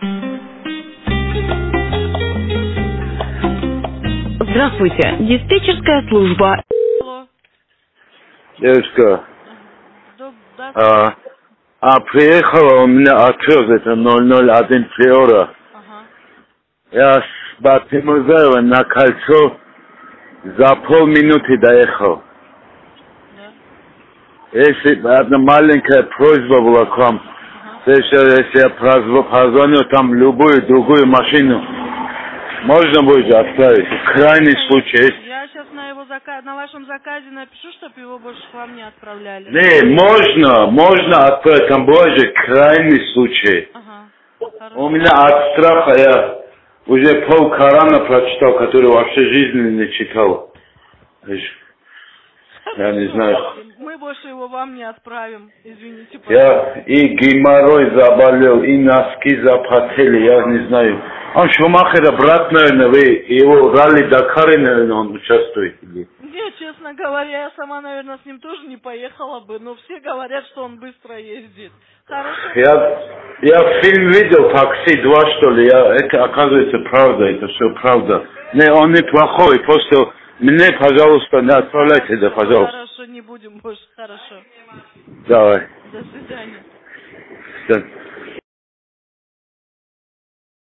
Здравствуйте, диспетчерская служба. Алло. Девушка, Да. приехала у меня отвез, это 001 Приора. Ага. Я с Батимузаева на кольцо за полминуты доехал. Да. Если одна маленькая просьба была к вам, если я позвоню там любую другую машину, можно будет оставить? Крайний случай. Я сейчас на вашем заказе напишу, чтобы его больше к вам не отправляли. Не, можно отправить, там был же крайний случай. Ага. У меня от страха я уже пол Корана прочитал, который вообще жизни не читал. Я не знаю. Мы больше его вам не отправим, извините, Я и геморрой заболел, и носки запотели, я не знаю. Он Шумахера, брат, наверное, вы его ралли Дакаре, наверное, он участвует. Нет, честно говоря, я сама, наверное, с ним тоже не поехала бы, но все говорят, что он быстро ездит. Хорошо. Я фильм видел, «Такси 2», что ли, это оказывается правда, это все правда. Не, он неплохой, просто мне, пожалуйста, не отправляйте, да, пожалуйста. Хорошо, не будем больше, хорошо. Давай. До свидания. Да.